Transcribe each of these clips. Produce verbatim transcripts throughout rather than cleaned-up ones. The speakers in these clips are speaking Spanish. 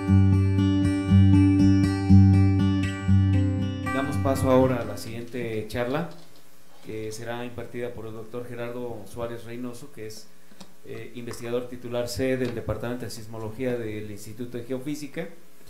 Damos paso ahora a la siguiente charla, que será impartida por el doctor Gerardo Suárez Reynoso, que es eh, investigador titular C del Departamento de Sismología del Instituto de Geofísica.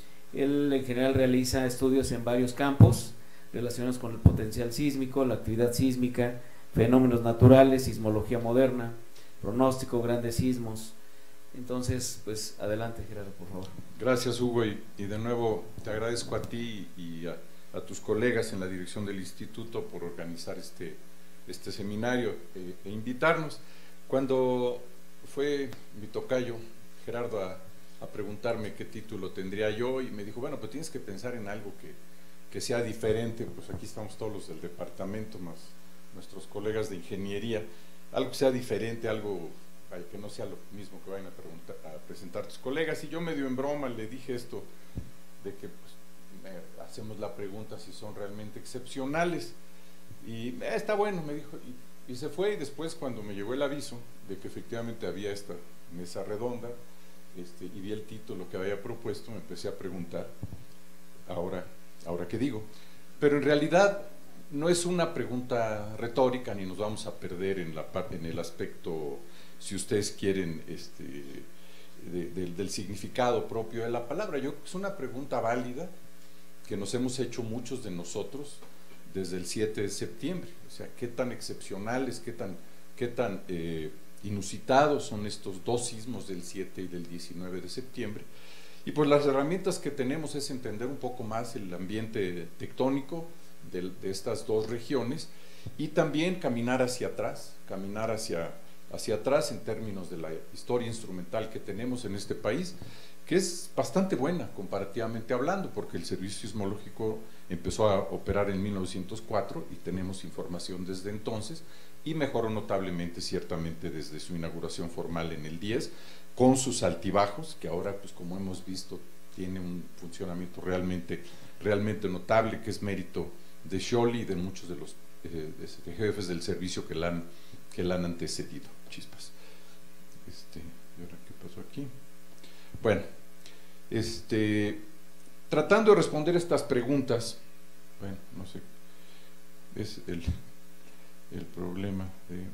Él en general realiza estudios en varios campos relacionados con el potencial sísmico, la actividad sísmica, fenómenos naturales, sismología moderna, pronóstico, grandes sismos. Entonces, pues adelante, Gerardo, por favor. Gracias, Hugo, y, y de nuevo te agradezco a ti y a, a tus colegas en la dirección del instituto por organizar este, este seminario eh, e invitarnos. Cuando fue mi tocayo, Gerardo, a, a preguntarme qué título tendría yo, y me dijo, bueno, pues tienes que pensar en algo que, que sea diferente, pues aquí estamos todos los del departamento, más nuestros colegas de ingeniería, algo que sea diferente, algo que no sea lo mismo que vayan a, preguntar, a presentar tus colegas. Y yo medio en broma le dije esto de que pues, eh, hacemos la pregunta si son realmente excepcionales, y eh, está bueno, me dijo, y, y se fue. Y después, cuando me llegó el aviso de que efectivamente había esta mesa redonda, este, y vi el título que había propuesto, me empecé a preguntar, ahora, ahora qué digo. Pero en realidad no es una pregunta retórica, ni nos vamos a perder en, la, en el aspecto, si ustedes quieren, este, de, de, del significado propio de la palabra. Yo, es una pregunta válida que nos hemos hecho muchos de nosotros desde el siete de septiembre. O sea, qué tan excepcionales, qué tan, qué tan eh, inusitados son estos dos sismos del siete y del diecinueve de septiembre. Y pues las herramientas que tenemos es entender un poco más el ambiente tectónico de, de estas dos regiones, y también caminar hacia atrás, caminar hacia hacia atrás en términos de la historia instrumental que tenemos en este país, que es bastante buena comparativamente hablando, porque el Servicio Sismológico empezó a operar en mil novecientos cuatro y tenemos información desde entonces, y mejoró notablemente ciertamente desde su inauguración formal en el diez, con sus altibajos, que ahora, pues como hemos visto, tiene un funcionamiento realmente, realmente notable, que es mérito de Scholli y de muchos de los eh, de jefes del servicio que la han, que la han antecedido. Chispas. Este, ¿y ahora qué pasó aquí? Bueno, este, tratando de responder estas preguntas, bueno, no sé, es el, el problema de...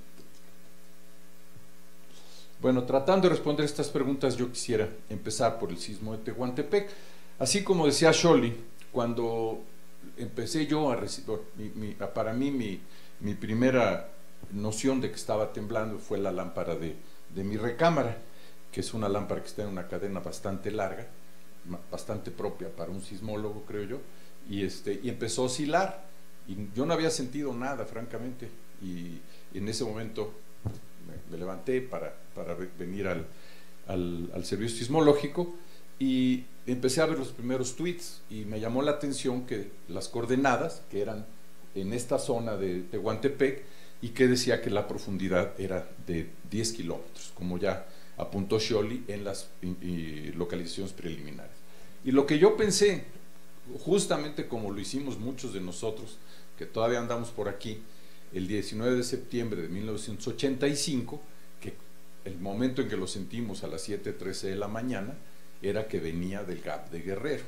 Bueno, tratando de responder estas preguntas, yo quisiera empezar por el sismo de Tehuantepec. Así como decía Scholli, cuando empecé yo a recibir, mi, mi, para mí mi, mi primera noción de que estaba temblando fue la lámpara de, de mi recámara, que es una lámpara que está en una cadena bastante larga, bastante propia para un sismólogo, creo yo, y, este, y empezó a oscilar, y yo no había sentido nada, francamente, y, y en ese momento me, me levanté para, para venir al, al, al servicio sismológico, y empecé a ver los primeros tweets, y me llamó la atención que las coordenadas, que eran en esta zona de Tehuantepec, y que decía que la profundidad era de diez kilómetros, como ya apuntó Scholli en las y, y localizaciones preliminares. Y lo que yo pensé, justamente como lo hicimos muchos de nosotros, que todavía andamos por aquí, el diecinueve de septiembre de mil novecientos ochenta y cinco, que el momento en que lo sentimos a las siete trece de la mañana, era que venía del Gap de Guerrero.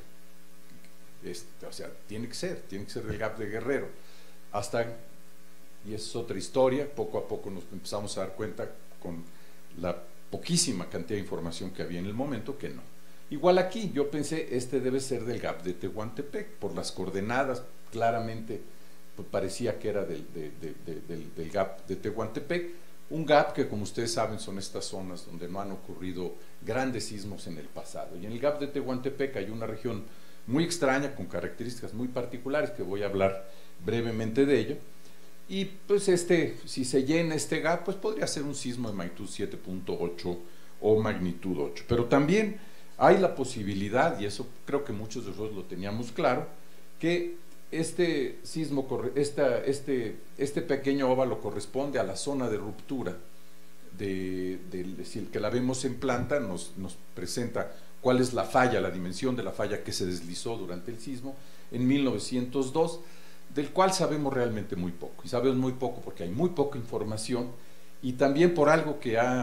Este, o sea, tiene que ser, tiene que ser del Gap de Guerrero. Hasta... y esa es otra historia, poco a poco nos empezamos a dar cuenta con la poquísima cantidad de información que había en el momento que no. Igual aquí, yo pensé, este debe ser del Gap de Tehuantepec, por las coordenadas, claramente pues, parecía que era del, de, de, de, del, del Gap de Tehuantepec, un Gap que, como ustedes saben, son estas zonas donde no han ocurrido grandes sismos en el pasado, y en el Gap de Tehuantepec hay una región muy extraña, con características muy particulares, que voy a hablar brevemente de ello. Y pues este, si se llena este gap, pues podría ser un sismo de magnitud siete punto ocho o magnitud ocho. Pero también hay la posibilidad, y eso creo que muchos de nosotros lo teníamos claro, que este sismo, esta, este, este pequeño óvalo corresponde a la zona de ruptura, de, de, si el que la vemos en planta nos, nos presenta cuál es la falla, la dimensión de la falla que se deslizó durante el sismo en mil novecientos dos, del cual sabemos realmente muy poco, y sabemos muy poco porque hay muy poca información, y también por algo que ha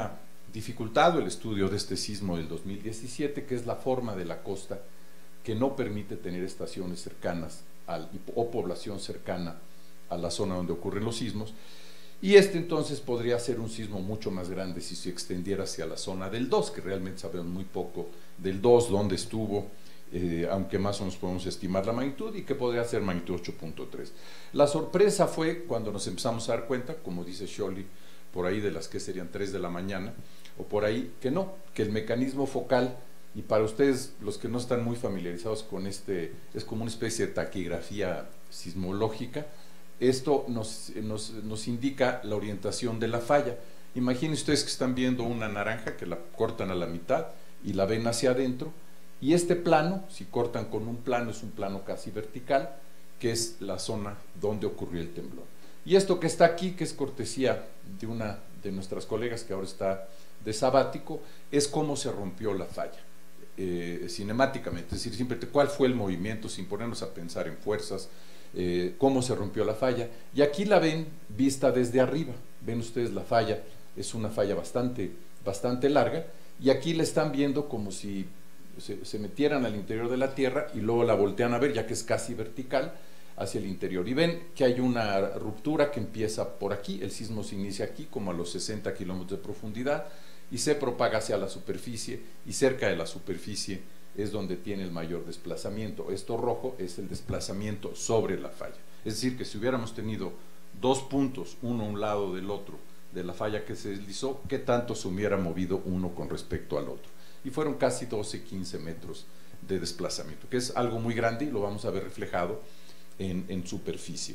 dificultado el estudio de este sismo del dos mil diecisiete, que es la forma de la costa que no permite tener estaciones cercanas al, o población cercana a la zona donde ocurren los sismos, y este entonces podría ser un sismo mucho más grande si se extendiera hacia la zona del dos, que realmente sabemos muy poco del dos, dónde estuvo, eh, aunque más o menos podemos estimar la magnitud, y que podría ser magnitud ocho punto tres. La sorpresa fue cuando nos empezamos a dar cuenta, como dice Scholli, por ahí de las que serían tres de la mañana, o por ahí, que no, que el mecanismo focal, y para ustedes, los que no están muy familiarizados con este, es como una especie de taquigrafía sismológica. Esto nos, nos, nos indica la orientación de la falla. Imaginen ustedes que están viendo una naranja que la cortan a la mitad y la ven hacia adentro, y este plano, si cortan con un plano, es un plano casi vertical, que es la zona donde ocurrió el temblor. Y esto que está aquí, que es cortesía de una de nuestras colegas que ahora está de sabático, es cómo se rompió la falla, eh, cinemáticamente, es decir, siempre cuál fue el movimiento, sin ponernos a pensar en fuerzas, eh, cómo se rompió la falla. Y aquí la ven vista desde arriba, ven ustedes la falla, es una falla bastante, bastante larga, y aquí la están viendo como si se, se metieran al interior de la tierra y luego la voltean a ver, ya que es casi vertical, hacia el interior, y ven que hay una ruptura que empieza por aquí, el sismo se inicia aquí como a los sesenta kilómetros de profundidad y se propaga hacia la superficie, y cerca de la superficie es donde tiene el mayor desplazamiento. Esto rojo es el desplazamiento sobre la falla, es decir, que si hubiéramos tenido dos puntos, uno a un lado del otro, de la falla que se deslizó, ¿qué tanto se hubiera movido uno con respecto al otro? Y fueron casi doce, quince metros de desplazamiento, que es algo muy grande y lo vamos a ver reflejado En, en superficie.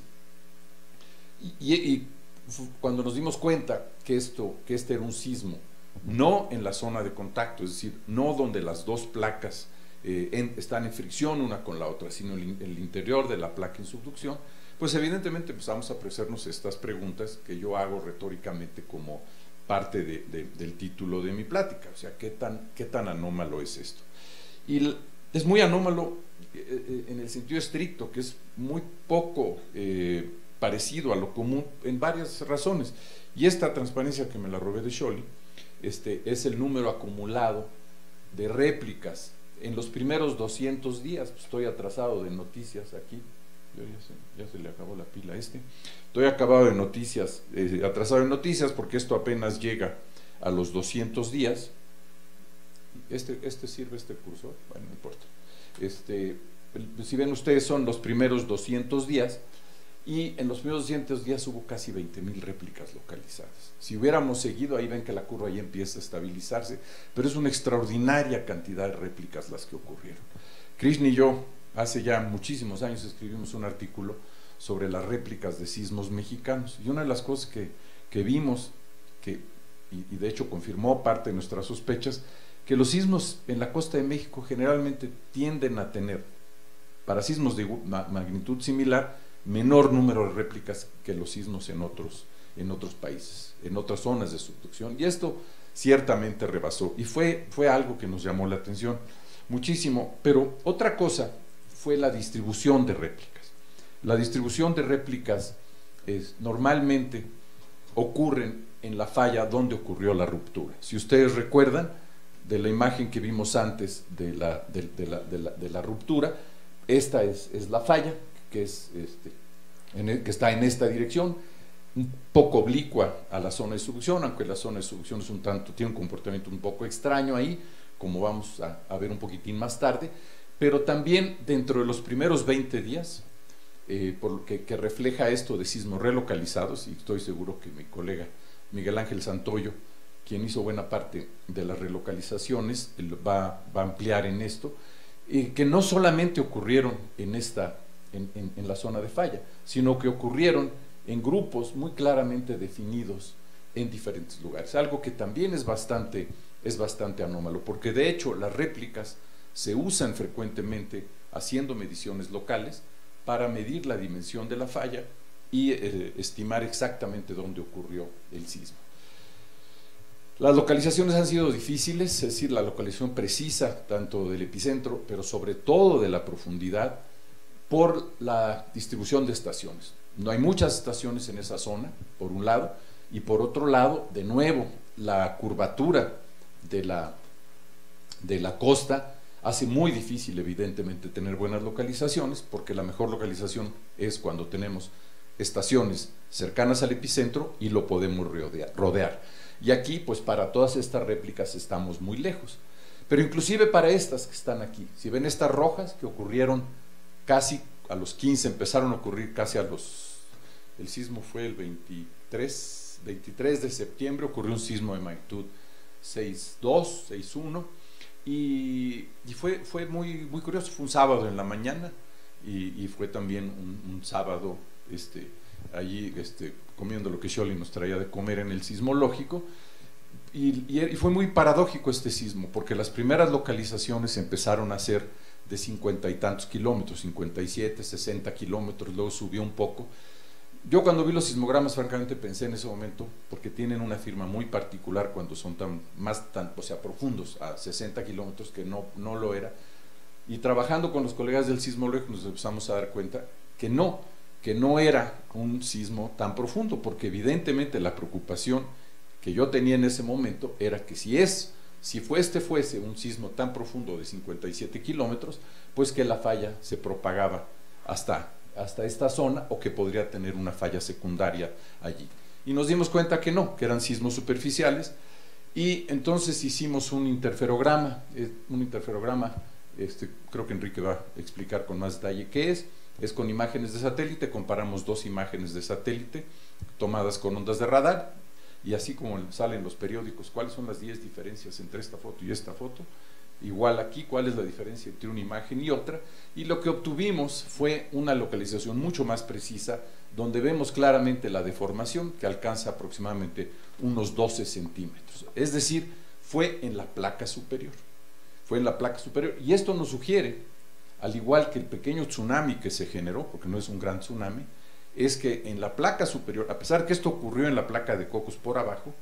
Y, y, y cuando nos dimos cuenta que, esto, que este era un sismo, no en la zona de contacto, es decir, no donde las dos placas eh, en, están en fricción una con la otra, sino en el interior de la placa en subducción, pues evidentemente empezamos a hacernos estas preguntas que yo hago retóricamente como parte de, de, del título de mi plática, o sea, ¿qué tan, qué tan anómalo es esto? Y es muy anómalo en el sentido estricto, que es muy poco eh, parecido a lo común en varias razones, y esta transparencia que me la robé de Scholli, este, es el número acumulado de réplicas en los primeros doscientos días. Pues estoy atrasado de noticias aquí, ya se, ya se le acabó la pila a este, estoy acabado de noticias, eh, atrasado de noticias porque esto apenas llega a los doscientos días. Este, este sirve este cursor, bueno, no importa. Este, si ven ustedes, son los primeros doscientos días, y en los primeros doscientos días hubo casi veinte mil réplicas localizadas. Si hubiéramos seguido, ahí ven que la curva ahí empieza a estabilizarse, pero es una extraordinaria cantidad de réplicas las que ocurrieron. Krishna y yo hace ya muchísimos años escribimos un artículo sobre las réplicas de sismos mexicanos, y una de las cosas que, que vimos, que, y, y de hecho confirmó parte de nuestras sospechas, que los sismos en la costa de México generalmente tienden a tener, para sismos de magnitud similar, menor número de réplicas que los sismos en otros, en otros países, en otras zonas de subducción, y esto ciertamente rebasó, y fue, fue algo que nos llamó la atención muchísimo. Pero otra cosa fue la distribución de réplicas. La distribución de réplicas es, normalmente ocurren en la falla donde ocurrió la ruptura. Si ustedes recuerdan de la imagen que vimos antes de la, de, de la, de la, de la ruptura, esta es, es la falla, que, es, este, en el, que está en esta dirección, un poco oblicua a la zona de subducción, aunque la zona de subducción es un tanto, tiene un comportamiento un poco extraño ahí, como vamos a, a ver un poquitín más tarde, pero también dentro de los primeros veinte días, eh, por lo que, que refleja esto de sismos relocalizados, y estoy seguro que mi colega Miguel Ángel Santoyo, quien hizo buena parte de las relocalizaciones, va, va a ampliar en esto, eh, que no solamente ocurrieron en, esta, en, en, en la zona de falla, sino que ocurrieron en grupos muy claramente definidos en diferentes lugares, algo que también es bastante, es bastante anómalo, porque de hecho las réplicas se usan frecuentemente haciendo mediciones locales para medir la dimensión de la falla y eh, estimar exactamente dónde ocurrió el sismo. Las localizaciones han sido difíciles, es decir, la localización precisa tanto del epicentro, pero sobre todo de la profundidad, por la distribución de estaciones. No hay muchas estaciones en esa zona, por un lado, y por otro lado, de nuevo, la curvatura de la, de la costa hace muy difícil, evidentemente, tener buenas localizaciones, porque la mejor localización es cuando tenemos estaciones cercanas al epicentro y lo podemos rodear, rodear. Y aquí, pues para todas estas réplicas estamos muy lejos. Pero inclusive para estas que están aquí, si ven estas rojas que ocurrieron casi a los quince, empezaron a ocurrir casi a los... El sismo fue el veintitrés, veintitrés de septiembre, ocurrió un sismo de magnitud seis punto dos, seis punto uno, y, y fue, fue muy, muy curioso, fue un sábado en la mañana, y, y fue también un, un sábado este, allí este, comiendo lo que Scholli nos traía de comer en el sismológico, y, y, y fue muy paradójico este sismo, porque las primeras localizaciones empezaron a ser de cincuenta y tantos kilómetros, cincuenta y siete, sesenta kilómetros, luego subió un poco. Yo cuando vi los sismogramas, francamente pensé en ese momento, porque tienen una firma muy particular cuando son tan, más tan, o sea, profundos, a sesenta kilómetros, que no, no lo era, y trabajando con los colegas del sismológico nos empezamos a dar cuenta que no, que no era un sismo tan profundo, porque evidentemente la preocupación que yo tenía en ese momento era que si es, si fue este fuese un sismo tan profundo de cincuenta y siete kilómetros, pues que la falla se propagaba hasta hasta esta zona, o que podría tener una falla secundaria allí. Y nos dimos cuenta que no, que eran sismos superficiales, y entonces hicimos un interferograma, eh, un interferograma, este, creo que Enrique va a explicar con más detalle qué es, es con imágenes de satélite, comparamos dos imágenes de satélite tomadas con ondas de radar, y así como salen los periódicos, cuáles son las diez diferencias entre esta foto y esta foto, igual aquí, cuál es la diferencia entre una imagen y otra, y lo que obtuvimos fue una localización mucho más precisa, donde vemos claramente la deformación, que alcanza aproximadamente unos doce centímetros, es decir, fue en la placa superior, fue en la placa superior, y esto nos sugiere, al igual que el pequeño tsunami que se generó, porque no es un gran tsunami, es que en la placa superior, a pesar que esto ocurrió en la placa de Cocos por abajo,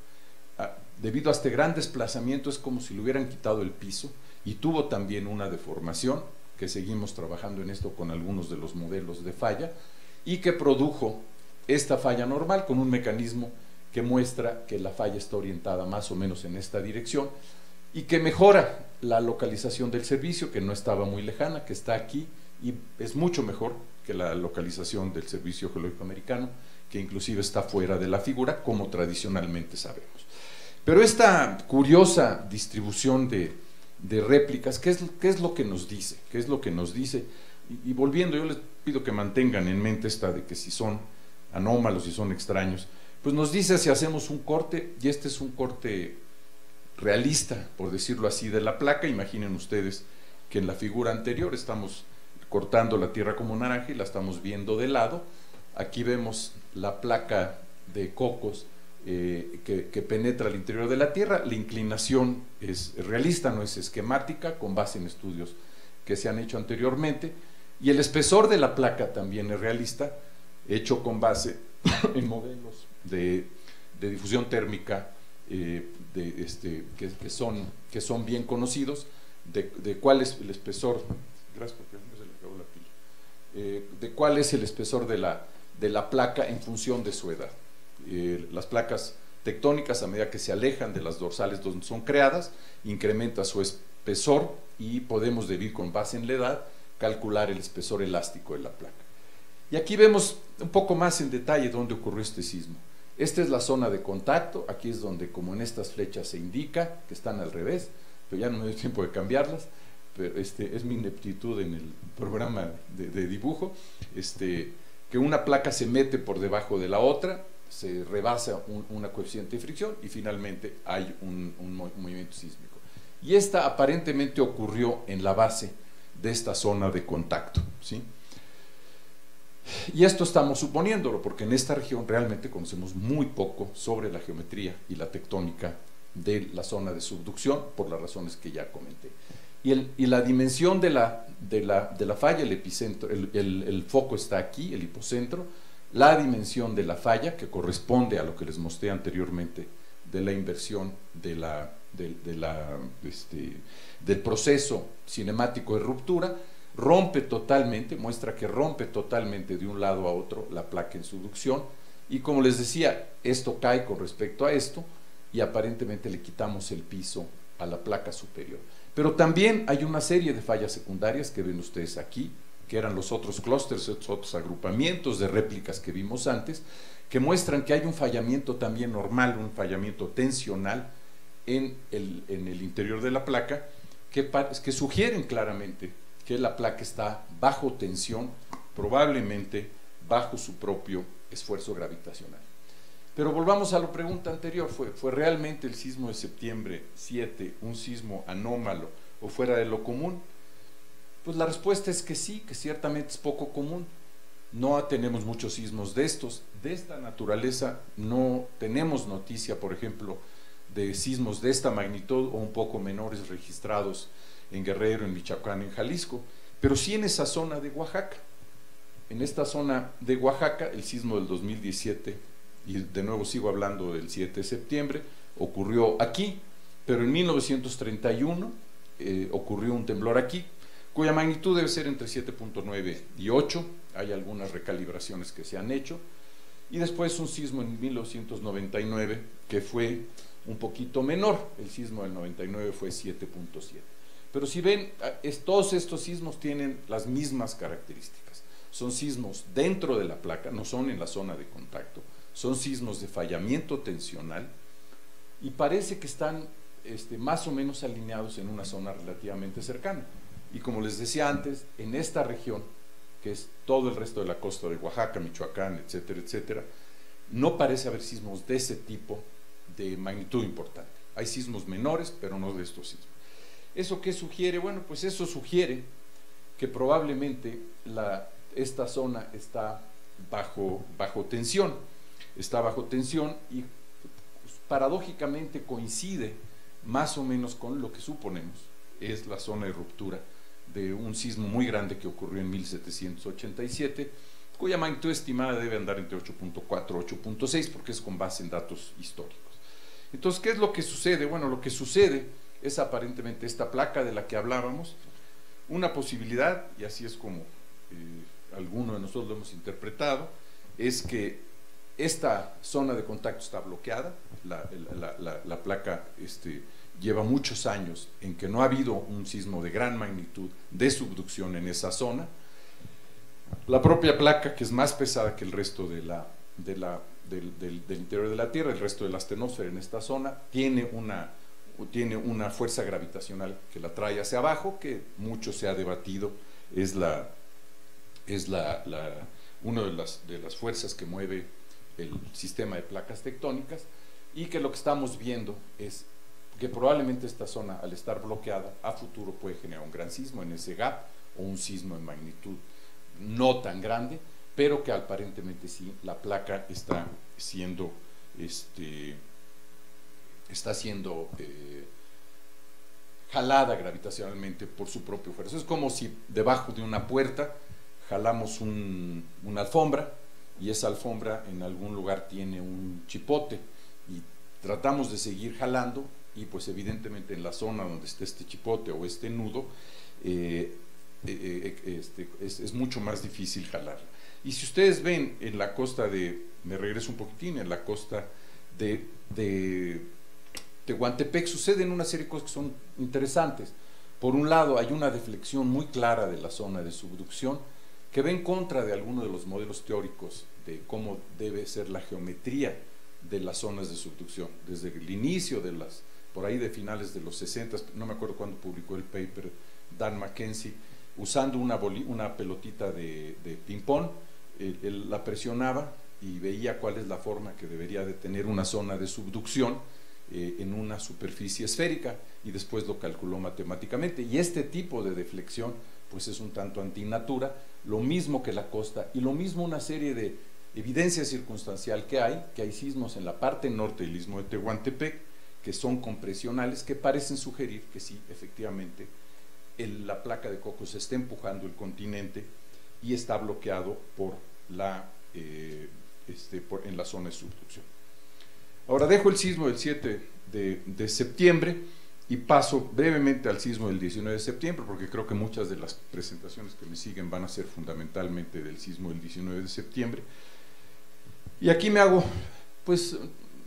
debido a este gran desplazamiento es como si le hubieran quitado el piso, y tuvo también una deformación, que seguimos trabajando en esto con algunos de los modelos de falla, y que produjo esta falla normal con un mecanismo que muestra que la falla está orientada más o menos en esta dirección, y que mejora la localización del servicio, que no estaba muy lejana, que está aquí, y es mucho mejor que la localización del Servicio Geológico Americano, que inclusive está fuera de la figura, como tradicionalmente sabemos. Pero esta curiosa distribución de, de réplicas, ¿qué es, ¿qué es lo que nos dice? ¿Qué es lo que nos dice? Y, y volviendo, yo les pido que mantengan en mente esta de que si son anómalos, si son extraños, pues nos dice si hacemos un corte, y este es un corte realista, por decirlo así, de la placa. Imaginen ustedes que en la figura anterior estamos cortando la tierra como naranja y la estamos viendo de lado. Aquí vemos la placa de Cocos eh, que, que penetra al interior de la tierra. La inclinación es realista, no es esquemática, con base en estudios que se han hecho anteriormente, y el espesor de la placa también es realista, hecho con base en modelos de, de difusión térmica eh, de, este, que, que, son, que son bien conocidos, de, de cuál es el espesor, gracias porque no se le acabó la pila, eh, de cuál es el espesor de la, de la placa en función de su edad. Eh, las placas tectónicas, a medida que se alejan de las dorsales donde son creadas, incrementa su espesor, y podemos, debido con base en la edad, calcular el espesor elástico de la placa. Y aquí vemos un poco más en detalle dónde ocurrió este sismo. Esta es la zona de contacto, aquí es donde, como en estas flechas se indica, que están al revés, pero ya no me dio tiempo de cambiarlas, pero este, es mi ineptitud en el programa de, de dibujo, este, que una placa se mete por debajo de la otra, se rebasa un, una coeficiente de fricción, y finalmente hay un, un, un movimiento sísmico. Y esta aparentemente ocurrió en la base de esta zona de contacto, ¿sí? Y esto estamos suponiéndolo, porque en esta región realmente conocemos muy poco sobre la geometría y la tectónica de la zona de subducción, por las razones que ya comenté. Y, el, y la dimensión de la, de, la, de la falla, el epicentro, el, el, el foco está aquí, el hipocentro, la dimensión de la falla, que corresponde a lo que les mostré anteriormente, de la inversión de la, de, de la, este, del proceso cinemático de ruptura, rompe totalmente, muestra que rompe totalmente de un lado a otro la placa en subducción, y como les decía, esto cae con respecto a esto, y aparentemente le quitamos el piso a la placa superior. Pero también hay una serie de fallas secundarias que ven ustedes aquí, que eran los otros clústeres, estos otros agrupamientos de réplicas que vimos antes, que muestran que hay un fallamiento también normal, un fallamiento tensional en el, en el interior de la placa, que, que sugieren claramente que la placa está bajo tensión, probablemente bajo su propio esfuerzo gravitacional. Pero volvamos a la pregunta anterior, ¿fue, fue realmente el sismo de septiembre siete un sismo anómalo o fuera de lo común? Pues la respuesta es que sí, que ciertamente es poco común. No tenemos muchos sismos de estos, de esta naturaleza. No tenemos noticia, por ejemplo, de sismos de esta magnitud o un poco menores registrados en Guerrero, en Michoacán, en Jalisco, pero sí en esa zona de Oaxaca. En esta zona de Oaxaca, el sismo del dos mil diecisiete, y de nuevo sigo hablando del siete de septiembre, ocurrió aquí, pero en mil novecientos treinta y uno eh, ocurrió un temblor aquí, cuya magnitud debe ser entre siete punto nueve y ocho, hay algunas recalibraciones que se han hecho, y después un sismo en mil novecientos noventa y nueve que fue un poquito menor, el sismo del noventa y nueve fue siete punto siete. Pero si ven, es, todos estos sismos tienen las mismas características, son sismos dentro de la placa, no son en la zona de contacto, son sismos de fallamiento tensional, y parece que están este, más o menos alineados en una zona relativamente cercana. Y como les decía antes, en esta región, que es todo el resto de la costa de Oaxaca, Michoacán, etcétera, etcétera, no parece haber sismos de ese tipo de magnitud importante. Hay sismos menores, pero no de estos sismos. ¿Eso qué sugiere? Bueno, pues eso sugiere que probablemente la, esta zona está bajo, bajo tensión, está bajo tensión y pues, paradójicamente coincide más o menos con lo que suponemos es la zona de ruptura de un sismo muy grande que ocurrió en mil setecientos ochenta y siete, cuya magnitud estimada debe andar entre ocho punto cuatro y ocho punto seis, porque es con base en datos históricos. Entonces, ¿qué es lo que sucede? Bueno, lo que sucede es aparentemente esta placa de la que hablábamos, una posibilidad, y así es como eh, algunos de nosotros lo hemos interpretado, es que esta zona de contacto está bloqueada, la, la, la, la placa este, lleva muchos años en que no ha habido un sismo de gran magnitud de subducción en esa zona. La propia placa, que es más pesada que el resto de la, de la, del, del, del interior de la Tierra, el resto de la astenosfera en esta zona, tiene una, tiene una fuerza gravitacional que la trae hacia abajo, que mucho se ha debatido, es, la, es la, la, una de las, de las fuerzas que mueve el sistema de placas tectónicas, y que lo que estamos viendo es que probablemente esta zona, al estar bloqueada, a futuro puede generar un gran sismo en ese gap, o un sismo en magnitud no tan grande, pero que aparentemente sí, la placa está siendo, este, está siendo eh, jalada gravitacionalmente por su propio fuerza. Es como si debajo de una puerta jalamos un, una alfombra, y esa alfombra en algún lugar tiene un chipote, y tratamos de seguir jalando, y pues evidentemente en la zona donde esté este chipote o este nudo, eh, eh, eh, este, es, es mucho más difícil jalarla. Y si ustedes ven en la costa de, me regreso un poquitín, en la costa de, de Tehuantepec suceden una serie de cosas que son interesantes. Por un lado, hay una deflexión muy clara de la zona de subducción que va en contra de algunos de los modelos teóricos de cómo debe ser la geometría de las zonas de subducción. Desde el inicio de las, por ahí de finales de los sesenta, no me acuerdo cuándo publicó el paper Dan Mackenzie, usando una, boli, una pelotita de, de ping-pong, él, él la presionaba y veía cuál es la forma que debería de tener una zona de subducción eh, en una superficie esférica, y después lo calculó matemáticamente. Y este tipo de deflexión pues es un tanto antinatura, lo mismo que la costa, y lo mismo una serie de evidencia circunstancial que hay, que hay sismos en la parte norte del istmo de Tehuantepec que son compresionales, que parecen sugerir que sí, efectivamente, el, la placa de Cocos está empujando el continente y está bloqueado por la, eh, este, por, en la zona de subducción. Ahora dejo el sismo del siete de, de septiembre y paso brevemente al sismo del diecinueve de septiembre, porque creo que muchas de las presentaciones que me siguen van a ser fundamentalmente del sismo del diecinueve de septiembre. Y aquí me hago, pues,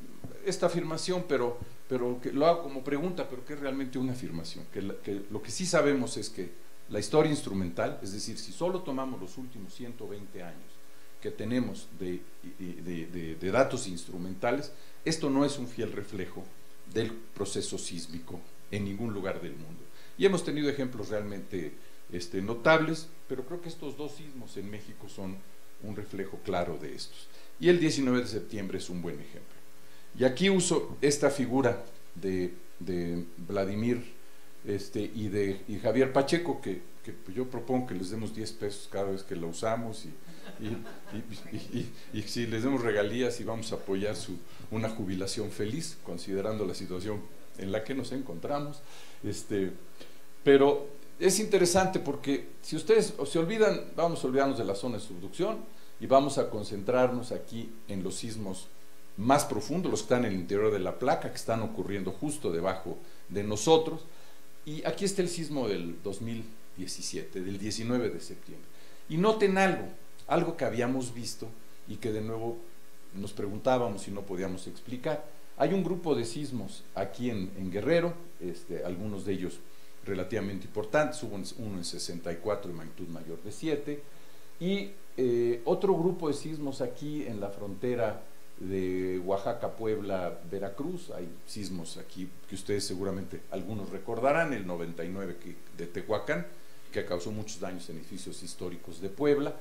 esta afirmación, pero, pero que lo hago como pregunta, pero que es realmente una afirmación, que, la, que lo que sí sabemos es que la historia instrumental, es decir, si solo tomamos los últimos ciento veinte años que tenemos de, de, de, de datos instrumentales, esto no es un fiel reflejo del proceso sísmico en ningún lugar del mundo. Y hemos tenido ejemplos realmente este, notables, pero creo que estos dos sismos en México son un reflejo claro de estos. Y el diecinueve de septiembre es un buen ejemplo. Y aquí uso esta figura de, de Vladimir este, y de y Javier Pacheco, que, que yo propongo que les demos diez pesos cada vez que la usamos, y, y, y, y, y, y si les demos regalías y vamos a apoyar su, una jubilación feliz, considerando la situación en la que nos encontramos. Este, pero es interesante porque si ustedes se olvidan, vamos a olvidarnos de la zona de subducción y vamos a concentrarnos aquí en los sismos más profundos, los que están en el interior de la placa, que están ocurriendo justo debajo de nosotros. Y aquí está el sismo del dos mil diecisiete, del diecinueve de septiembre. Y noten algo, algo que habíamos visto y que de nuevo nos preguntábamos si no podíamos explicar. Hay un grupo de sismos aquí en, en Guerrero, este, algunos de ellos relativamente importantes, hubo uno en sesenta y cuatro de magnitud mayor de siete, y eh, otro grupo de sismos aquí en la frontera de Oaxaca, Puebla, Veracruz. Hay sismos aquí que ustedes seguramente algunos recordarán, el noventa y nueve que, de Tehuacán, que causó muchos daños en edificios históricos de Puebla,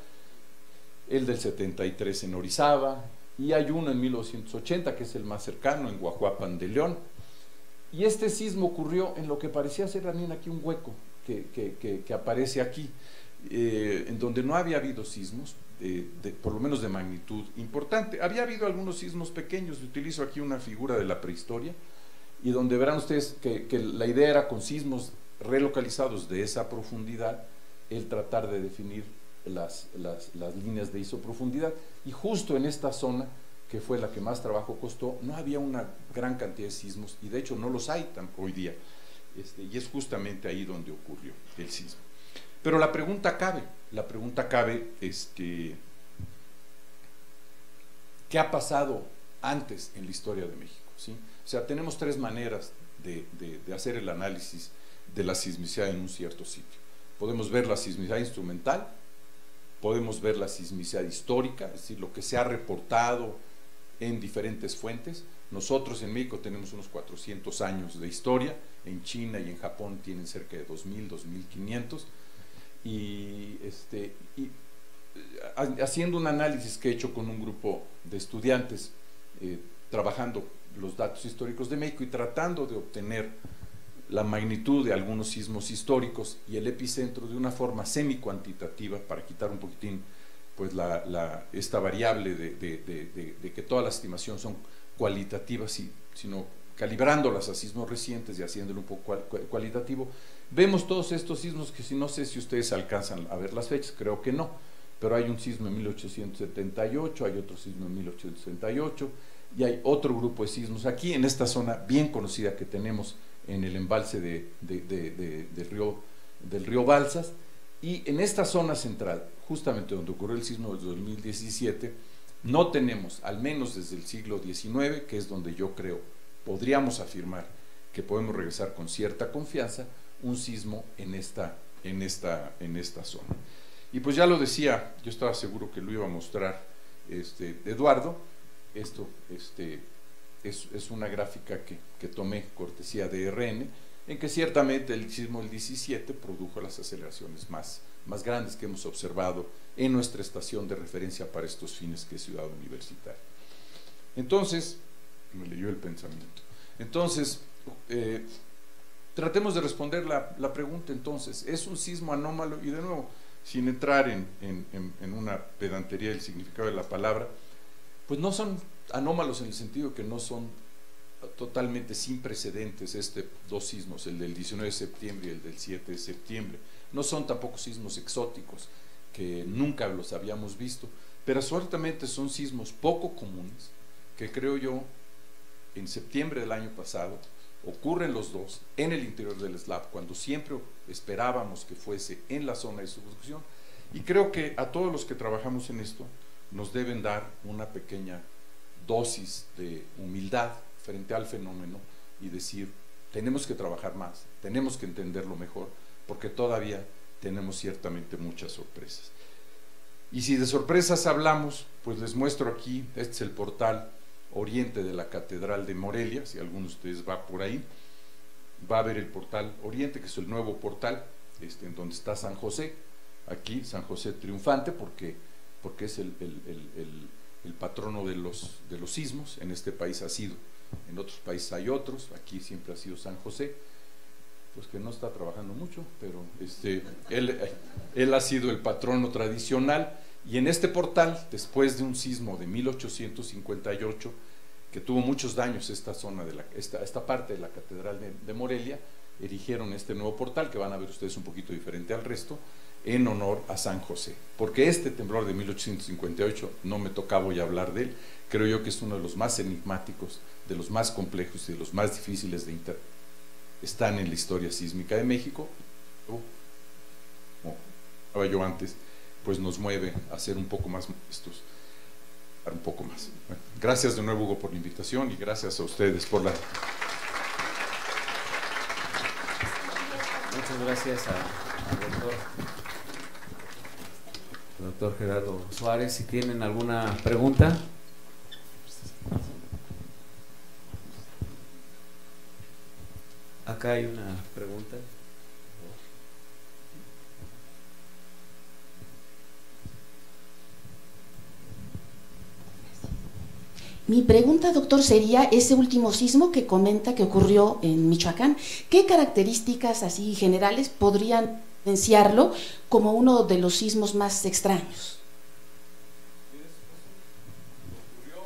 el del setenta y tres en Orizaba, y hay uno en mil novecientos ochenta que es el más cercano, en Guajuapan de León. Y este sismo ocurrió en lo que parecía ser también aquí un hueco que, que, que, que aparece aquí, eh, en donde no había habido sismos, eh, de, por lo menos de magnitud importante. Había habido algunos sismos pequeños, utilizo aquí una figura de la prehistoria, y donde verán ustedes que, que la idea era con sismos relocalizados de esa profundidad, el tratar de definir las, las, las líneas de isoprofundidad, y justo en esta zona, que fue la que más trabajo costó, no había una gran cantidad de sismos, y de hecho no los hay tan, hoy día, este, y es justamente ahí donde ocurrió el sismo. Pero la pregunta cabe, la pregunta cabe, este, ¿qué ha pasado antes en la historia de México? ¿Sí? O sea, tenemos tres maneras de, de, de hacer el análisis de la sismicidad en un cierto sitio. Podemos ver la sismicidad instrumental, podemos ver la sismicidad histórica, es decir, lo que se ha reportado en diferentes fuentes. Nosotros en México tenemos unos cuatrocientos años de historia, en China y en Japón tienen cerca de dos mil, dos mil quinientos, y, este, y haciendo un análisis que he hecho con un grupo de estudiantes, eh, trabajando los datos históricos de México y tratando de obtener la magnitud de algunos sismos históricos y el epicentro de una forma semi-cuantitativa, para quitar un poquitín pues la, la, esta variable de, de, de, de, de que todas las estimaciones son cualitativas, y, sino calibrándolas a sismos recientes y haciéndolo un poco cual, cualitativo, vemos todos estos sismos que si no sé si ustedes alcanzan a ver las fechas, creo que no, pero hay un sismo en mil ochocientos setenta y ocho, hay otro sismo en mil ochocientos sesenta y ocho, y hay otro grupo de sismos aquí en esta zona bien conocida que tenemos en el embalse de, de, de, de, de río, del río Balsas, y en esta zona central, justamente donde ocurrió el sismo del dos mil diecisiete, no tenemos, al menos desde el siglo diecinueve, que es donde yo creo podríamos afirmar que podemos regresar con cierta confianza, un sismo en esta, en esta, en esta zona. Y pues ya lo decía, yo estaba seguro que lo iba a mostrar este, Eduardo. Esto este, es, es una gráfica que, que tomé cortesía de R N, en que ciertamente el sismo del diecisiete produjo las aceleraciones más, más grandes que hemos observado en nuestra estación de referencia para estos fines, que es Ciudad Universitaria. Entonces, me leyó el pensamiento. Entonces, eh, tratemos de responder la, la pregunta entonces, ¿es un sismo anómalo? Y de nuevo, sin entrar en, en, en, en una pedantería del significado de la palabra, pues no son anómalos en el sentido que no son totalmente sin precedentes este dos sismos, el del diecinueve de septiembre y el del siete de septiembre. No son tampoco sismos exóticos que nunca los habíamos visto, pero ciertamente son sismos poco comunes que creo yo en septiembre del año pasado ocurren los dos en el interior del slab, cuando siempre esperábamos que fuese en la zona de subducción, y creo que a todos los que trabajamos en esto nos deben dar una pequeña dosis de humildad frente al fenómeno y decir, tenemos que trabajar más, tenemos que entenderlo mejor, porque todavía tenemos ciertamente muchas sorpresas. Y si de sorpresas hablamos, pues les muestro aquí, este es el portal oriente de la Catedral de Morelia, si alguno de ustedes va por ahí, va a ver el portal oriente, que es el nuevo portal, este, en donde está San José, aquí San José triunfante, porque, porque es el, el, el, el, el patrono de los, de los sismos. En este país ha sido, en otros países hay otros, aquí siempre ha sido San José, pues que no está trabajando mucho, pero este, él, él ha sido el patrono tradicional. Y en este portal, después de un sismo de mil ochocientos cincuenta y ocho, que tuvo muchos daños esta zona de la, esta, esta parte de la Catedral de, de Morelia, erigieron este nuevo portal, que van a ver ustedes un poquito diferente al resto, en honor a San José. Porque este temblor de mil ochocientos cincuenta y ocho, no me tocaba hoy hablar de él, creo yo que es uno de los más enigmáticos, de los más complejos y de los más difíciles de interpretar. Están en la historia sísmica de México, o, como hablaba yo antes, pues nos mueve a ser un poco más modestos, un poco más. Bueno, gracias de nuevo, Hugo, por la invitación, y gracias a ustedes por la... Muchas gracias al doctor, al doctor Gerardo Suárez. Si tienen alguna pregunta. Acá hay una pregunta. Mi pregunta, doctor, sería ese último sismo que comenta que ocurrió en Michoacán. ¿Qué características así generales podrían evidenciarlo como uno de los sismos más extraños? Ocurrió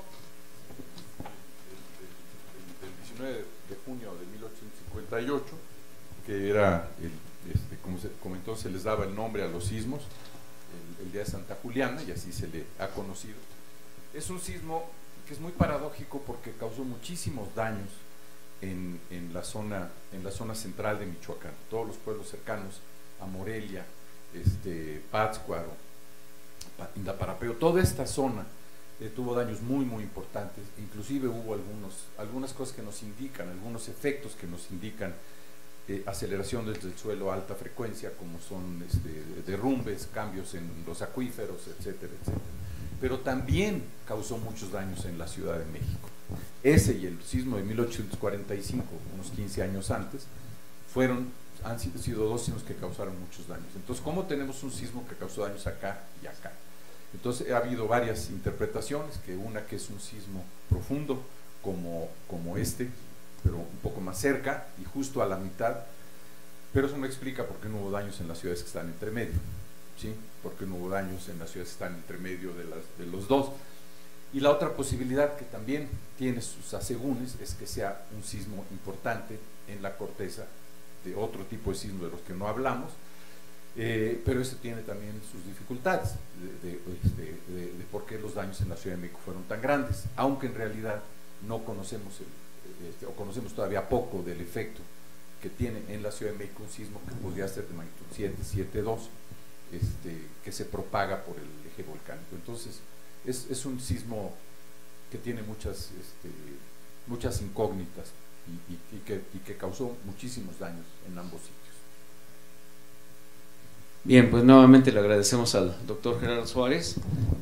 el diecinueve de junio de mil ochocientos cincuenta y ocho, que era, el, este, como se comentó, se les daba el nombre a los sismos, el, el día de Santa Juliana, y así se le ha conocido. Es un sismo que es muy paradójico porque causó muchísimos daños en, en, la zona, en la zona central de Michoacán. Todos los pueblos cercanos a Morelia, este, Pátzcuaro, Indaparapeo, toda esta zona eh, tuvo daños muy muy importantes. Inclusive hubo algunos, algunas cosas que nos indican, algunos efectos que nos indican eh, aceleración desde el suelo a alta frecuencia, como son este, derrumbes, cambios en los acuíferos, etcétera, etcétera. Pero también causó muchos daños en la Ciudad de México. Ese y el sismo de mil ochocientos cuarenta y cinco, unos quince años antes, fueron, han sido dos sismos que causaron muchos daños. Entonces, ¿cómo tenemos un sismo que causó daños acá y acá? Entonces, ha habido varias interpretaciones, que una que es un sismo profundo, como, como este, pero un poco más cerca y justo a la mitad, pero eso no explica por qué no hubo daños en las ciudades que están entre medio. ¿Sí? Porque no hubo daños en las ciudades que están entre medio de, las, de los dos. Y la otra posibilidad, que también tiene sus asegúnes, es que sea un sismo importante en la corteza, de otro tipo de sismo de los que no hablamos, eh, pero este tiene también sus dificultades de, de, de, de, de por qué los daños en la Ciudad de México fueron tan grandes, aunque en realidad no conocemos el, este, o conocemos todavía poco del efecto que tiene en la Ciudad de México un sismo que podría ser de magnitud siete, siete punto dos. Este, que se propaga por el eje volcánico. Entonces es, es un sismo que tiene muchas, este, muchas incógnitas y, y, y, que, y que causó muchísimos daños en ambos sitios. Bien, pues nuevamente le agradecemos al doctor Gerardo Suárez